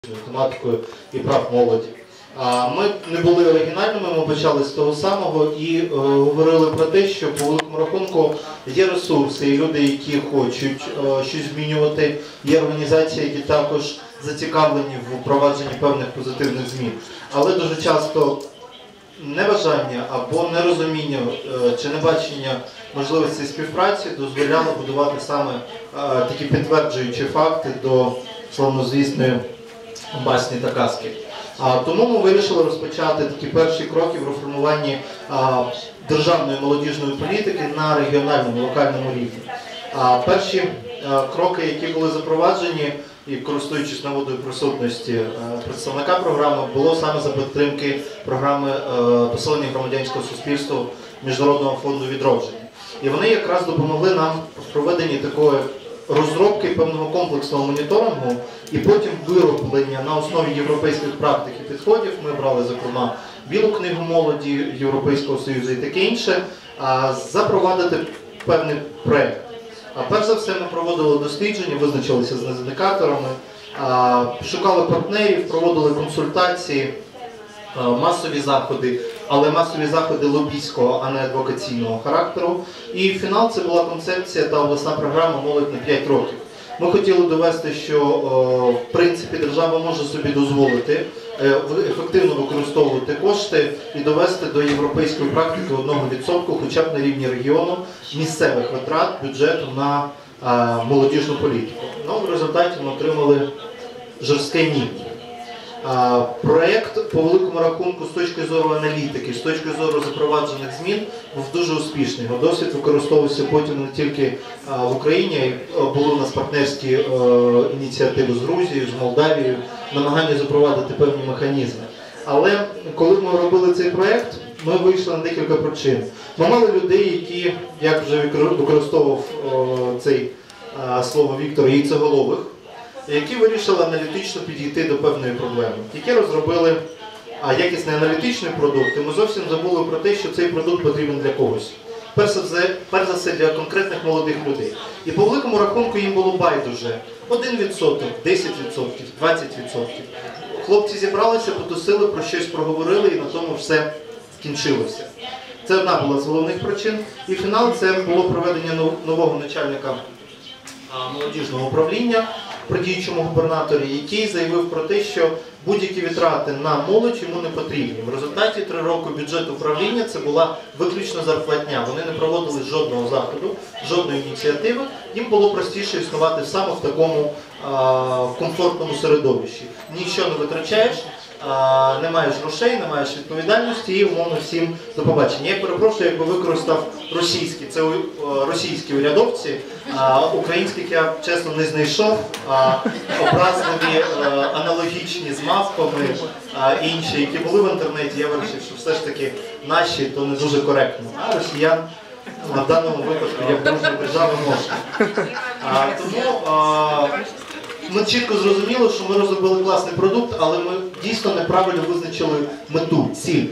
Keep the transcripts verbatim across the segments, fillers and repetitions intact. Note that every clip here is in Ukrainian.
тематикою і прав молоді. Ми не були оригінальними, ми почали з того самого і е, говорили про те, що по великому рахунку є ресурси, і люди, які хочуть е, щось змінювати, є організації, які також зацікавлені в впровадженні певних позитивних змін. Але дуже часто небажання або нерозуміння е, чи небачення можливості співпраці дозволяло будувати саме е, такі підтверджуючі факти до славнозвісної басні та казки. А, тому ми вирішили розпочати такі перші кроки в реформуванні а, державної молодіжної політики на регіональному, локальному рівні. А, перші а, кроки, які були запроваджені, і користуючись нагодою присутності а, представника програми, було саме за підтримки програми а, посилення громадянського суспільства Міжнародного фонду відродження. І вони якраз допомогли нам в проведенні такої розробки певного комплексного моніторингу і потім вироблення на основі європейських практик і підходів. Ми брали, зокрема, Білу книгу молоді Європейського Союзу і таке інше, запровадити певний проєкт. Перш за все, ми проводили дослідження, визначилися з індикаторами, шукали партнерів, проводили консультації, масові заходи, але масові заходи лобійського, а не адвокаційного характеру. І фінал – це була концепція та обласна програма «Молодь на п'ять років». Ми хотіли довести, що в принципі держава може собі дозволити ефективно використовувати кошти і довести до європейської практики одного відсотка, хоча б на рівні регіону, місцевих витрат бюджету на молодіжну політику. Ну, в результаті ми отримали жорстке ні. Проєкт, по великому рахунку, з точки зору аналітики, з точки зору запроваджених змін, був дуже успішний. Його досвід використовувався потім не тільки в Україні, були у нас партнерські ініціативи з Грузією, з Молдавією, намагання запровадити певні механізми. Але коли ми робили цей проєкт, ми вийшли на декілька причин. Ми мали людей, які, як вже використовував цей слово Віктор, яйцеголових, які вирішили аналітично підійти до певної проблеми, які розробили якісний аналітичний продукт, і ми зовсім забули про те, що цей продукт потрібен для когось. Перш за все, перш за все для конкретних молодих людей. І по великому рахунку їм було байдуже один відсоток, десять відсотків, двадцять відсотків. Хлопці зібралися, потусили, про щось проговорили, і на тому все скінчилося. Це одна була з головних причин. І фінал – це було проведення нового начальника молодіжного управління при діючому губернаторі, який заявив про те, що будь-які витрати на молодь йому не потрібні. В результаті три роки бюджету управління це була виключно зарплатня. Вони не проводили жодного заходу, жодної ініціативи. Їм було простіше існувати саме в такому а, комфортному середовищі. Нічого не витрачаєш, а, не маєш грошей, не маєш відповідальності і, умовно, всім до побачення. Я перепрошую, якби використав російські, це російські урядовці, а, українських я, чесно, не знайшов, а, образливі, а, аналогічні з мавпами, а, інші, які були в інтернеті, я вирішив, що все ж таки наші, то не дуже коректно, а росіян в даному випадку, як дружня держава, можна. А, тому а, ми чітко зрозуміли, що ми розробили класний продукт, але ми дійсно неправильно визначили мету, ціль,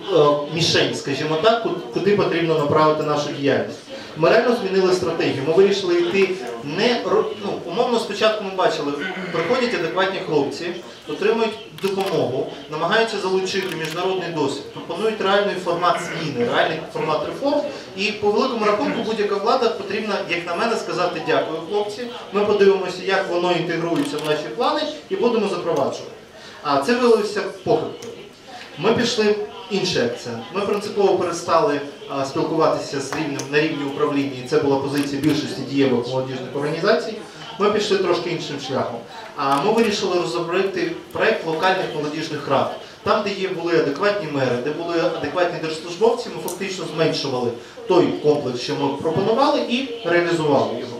мішень, скажімо так, куди потрібно направити нашу діяльність. Ми реально змінили стратегію. Ми вирішили йти не, ну, умовно, спочатку ми бачили, приходять адекватні хлопці, отримують допомогу, намагаються залучити міжнародний досвід, пропонують реальний формат зміни, реальний формат реформ, і по великому рахунку будь-яка влада потрібна, як на мене, сказати дякую, хлопці, ми подивимося, як воно інтегрується в наші плани і будемо запроваджувати. А це виявилося похибкою. Ми пішли інший акцент. Ми принципово перестали а, спілкуватися з рівнем, на рівні управління, і це була позиція більшості дієвих молодіжних організацій. Ми пішли трошки іншим шляхом. А ми вирішили розробити проєкт локальних молодіжних рад. Там, де є, були адекватні мери, де були адекватні держслужбовці, ми фактично зменшували той комплекс, що ми пропонували, і реалізували його.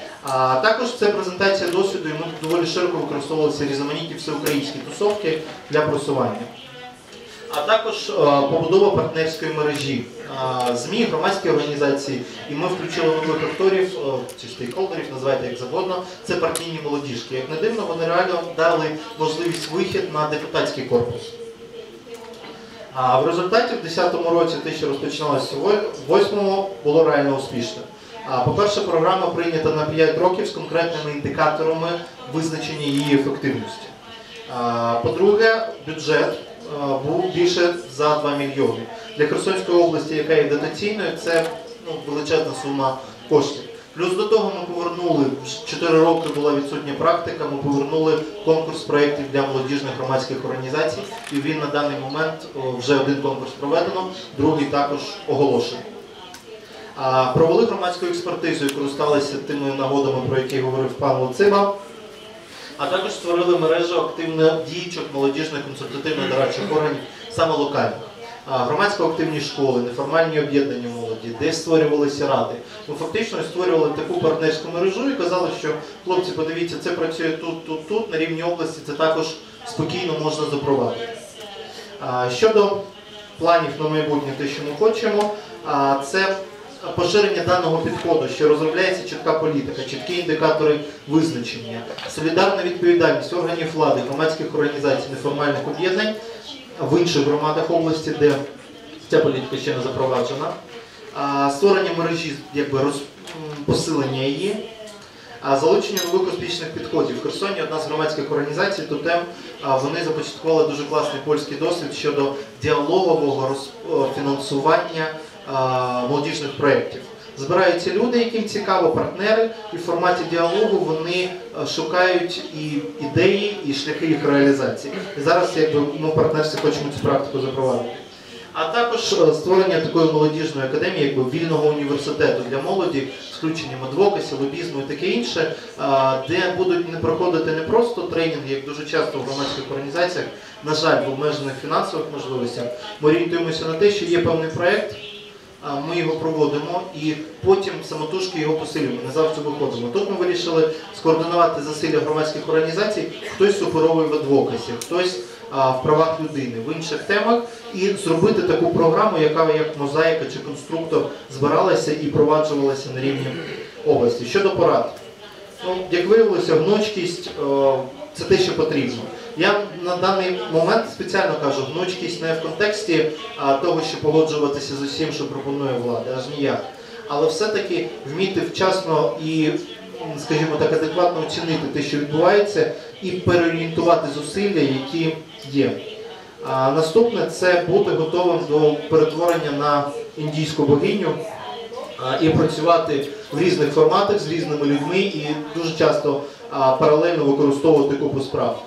А також це презентація досвіду, і ми доволі широко використовувалися різноманітні всеукраїнські тусовки для просування. А також а, побудова партнерської мережі, а, ЗМІ, громадські організації, і ми включили нових акторів, а, чи стейкхолдерів, називайте як завгодно, це партійні молодіжки. Як не дивно, вони реально дали можливість вихід на депутатський корпус. А в результаті в десятому році, те, що розпочиналося в восьмому, було реально успішно. По-перше, програма прийнята на п'ять років з конкретними індикаторами визначення її ефективності. По-друге, бюджет був більше за два мільйони. Для Херсонської області, яка є дотаційною, це ну, величезна сума коштів. Плюс до того ми повернули, чотири роки була відсутня практика, ми повернули конкурс проєктів для молодіжних громадських організацій, і він на даний момент вже один конкурс проведено, другий також оголошений. Провели громадську експертизу і користалися тими нагодами, про які говорив пан Луцима, а також створили мережу активно діючих молодіжних консультативно-дорадчих органів, саме локальних. Громадсько-активні школи, неформальні об'єднання молоді, де створювалися ради. Ми фактично створювали таку партнерську мережу і казали, що хлопці, подивіться, це працює тут, тут, тут, на рівні області це також спокійно можна запровадити. Щодо планів на майбутнє, те, що ми хочемо, це поширення даного підходу, що розробляється чітка політика, чіткі індикатори визначення, солідарна відповідальність органів влади, громадських організацій, неформальних об'єднань в інших громадах області, де ця політика ще не запроваджена, створення мережі, якби роз... посилення її, залучення нових успішних підходів. В Херсоні одна з громадських організацій, Тотем, вони започаткували дуже класний польський досвід щодо діалогового фінансування молодіжних проєктів. Збираються люди, яким цікаво, партнери, і в форматі діалогу вони шукають і ідеї, і шляхи їх реалізації. І зараз якби, ми в партнерстві хочемо цю практику запровадити. А також створення такої молодіжної академії, якби вільного університету для молоді, з включенням адвокасі, лобізму і таке інше, де будуть не проходити не просто тренінги, як дуже часто в громадських організаціях, на жаль, в обмежених фінансових можливостях. Ми орієнтуємося на те, що є певний проєкт, ми його проводимо і потім самотужки його посилюємо, не завжди виходимо. Тут ми вирішили скоординувати зусилля громадських організацій, хтось суперовий в адвокасі, хтось а, в правах людини, в інших темах, і зробити таку програму, яка як мозаїка чи конструктор збиралася і проваджувалася на рівні області. Щодо порад. Ну, як виявилося, гнучкість о, – це те, що потрібно. Я на даний момент спеціально кажу, гнучкість не в контексті а, того, що погоджуватися з усім, що пропонує влада, аж ніяк. Але все-таки вміти вчасно і, скажімо так, адекватно оцінити те, що відбувається, і переорієнтувати зусилля, які є. А, наступне – це бути готовим до перетворення на індійську богиню а, і працювати в різних форматах з різними людьми і дуже часто а, паралельно використовувати купу справ.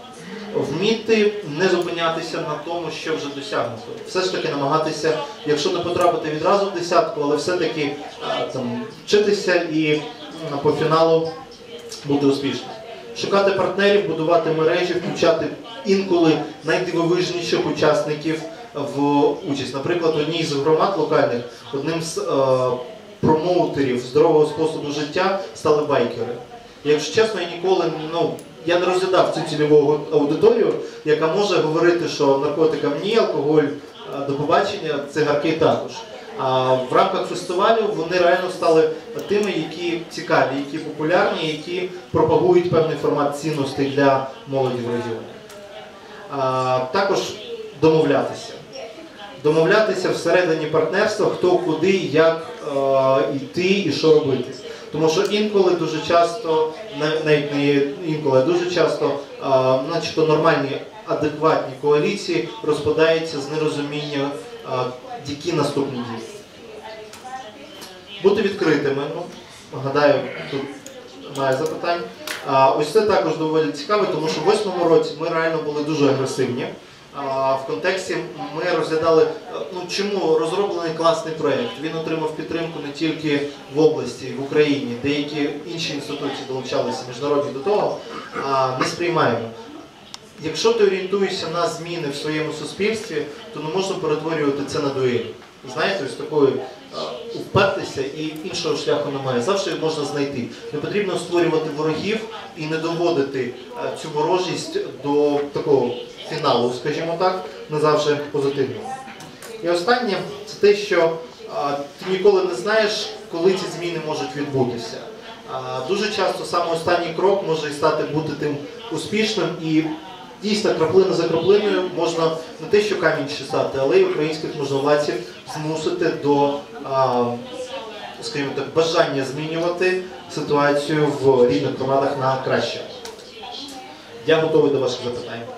Вміти не зупинятися на тому, що вже досягнуто. Все ж таки намагатися, якщо не потрапити відразу в десятку, але все-таки там, вчитися і по фіналу бути успішним. Шукати партнерів, будувати мережі, включати інколи найдивовижніших учасників в участь. Наприклад, в одній з громад локальних, одним з е, промоутерів здорового способу життя стали байкери. Якщо чесно, я ніколи, ну, я не розглядав цю цільову аудиторію, яка може говорити, що наркотикам ні, алкоголь до побачення, цигарки також. А в рамках фестивалю вони реально стали тими, які цікаві, які популярні, які пропагують певний формат цінностей для молоді в регіоні. А, також домовлятися. Домовлятися всередині партнерства, хто куди, як е, йти і що робити. Тому що інколи дуже часто, навіть не інколи, дуже часто, а, начебто нормальні, адекватні коаліції розпадаються з нерозуміння, а, які наступні дії. Бути відкритими, ну, гадаю, тут немає запитань. А, ось це також доволі цікаво, тому що в восьмому році ми реально були дуже агресивні. В контексті ми розглядали, ну, чому розроблений класний проєкт. Він отримав підтримку не тільки в області, в Україні, деякі інші інституції долучалися міжнародні до того, а не сприймаємо. Якщо ти орієнтуєшся на зміни в своєму суспільстві, то не можна перетворювати це на дуель. Знаєте, ось такою впертися і іншого шляху немає. Завжди можна знайти. Не потрібно створювати ворогів і не доводити цю ворожість до такого фіналу, скажімо так, не завжди позитивного. І останнє – це те, що а, ти ніколи не знаєш, коли ці зміни можуть відбутися. А, дуже часто саме останній крок може стати бути тим успішним і дійсно краплина за краплиною можна не те, що камінь чесати, але й українських можновладців змусити до, а, скажімо так, бажання змінювати ситуацію в рідних громадах на краще. Я готовий до ваших запитань.